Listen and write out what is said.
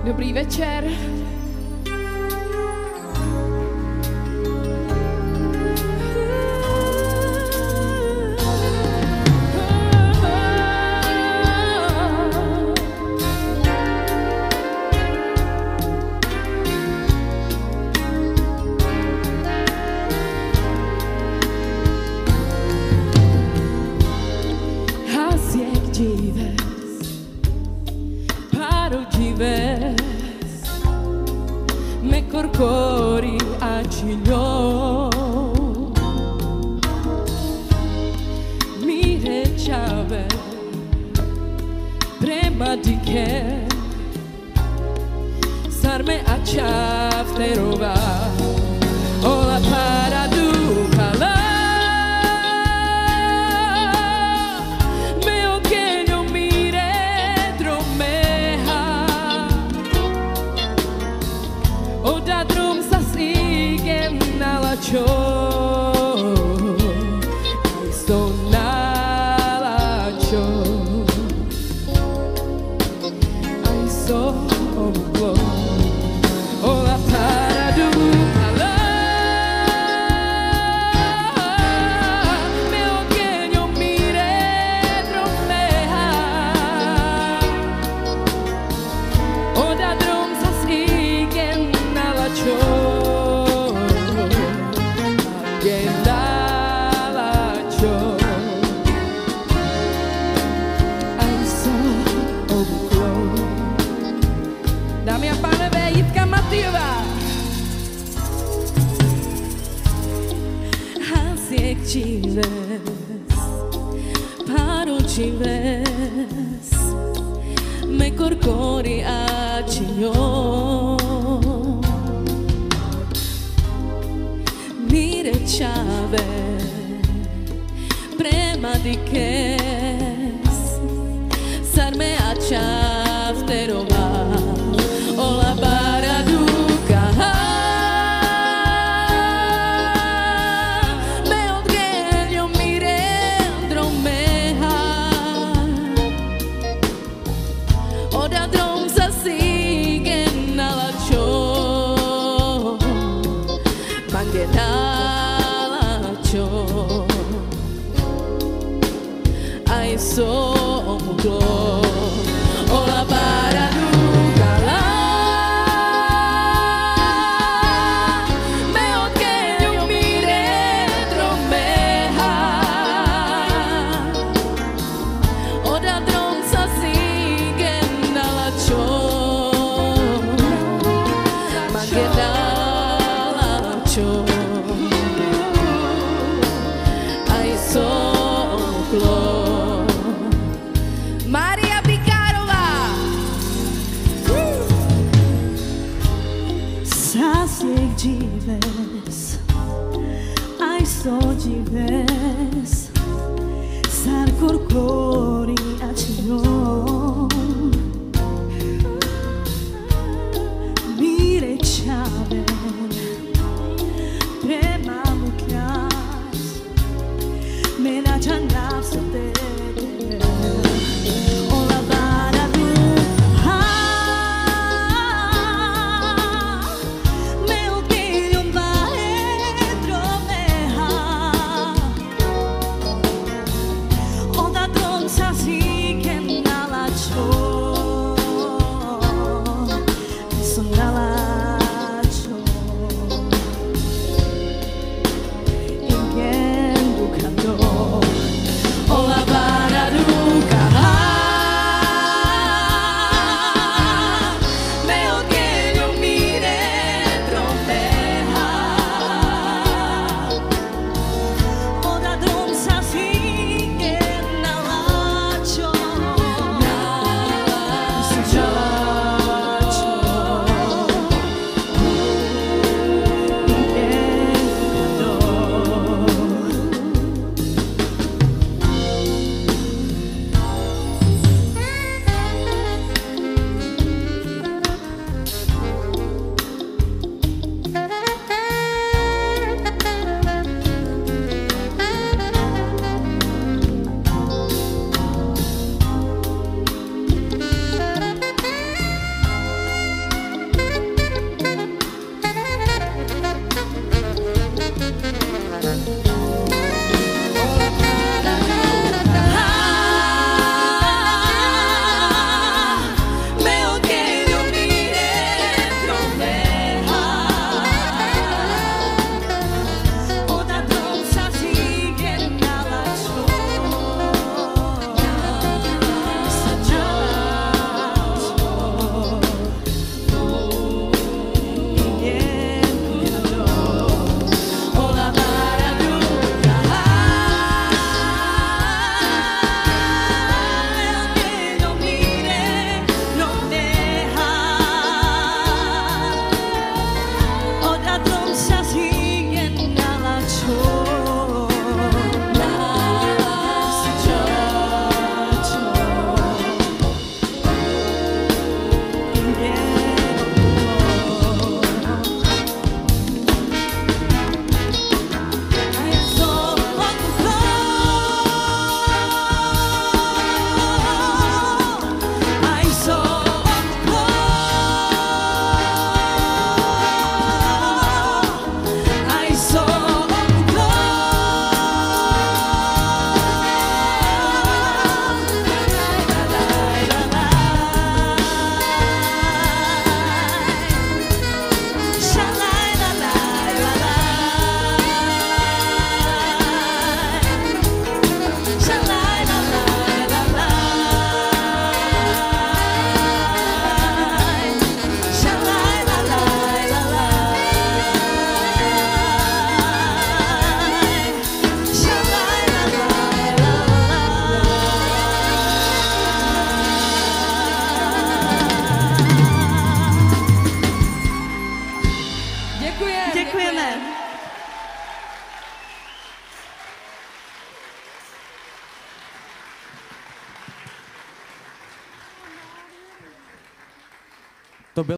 Dobrý večer. Cori a ciglio mi reciave prima di che sarme a ciafterova o la paraducala meo che non mi retromeha o da drum sa sigem na lačo i sto na lačo i so oblo o la paraducala meo che non mi retromeha o da drum sa sigem na lačo Dámy a pánové, Jitka Matiová. Hasiek džives, páru džives, mekor kori a čiňo. Mire čave, prema dikes, sarme a čafterova. Ola paraduca me odgheglio mi rendromeha oda drom sa sigem na lačo mange na lačo aj so muglo ola paraduca Mária Bikárová. Hasiek džives, aj so džives, sarkor kori a čiňo. Mire čave, prema mu kňaz, mena čana v sebe. Děkujeme.